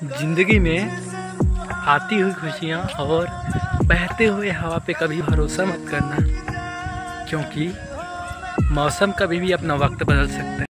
जिंदगी में आती हुई खुशियाँ और बहते हुए हवा पे कभी भरोसा मत करना, क्योंकि मौसम कभी भी अपना वक्त बदल सकता है।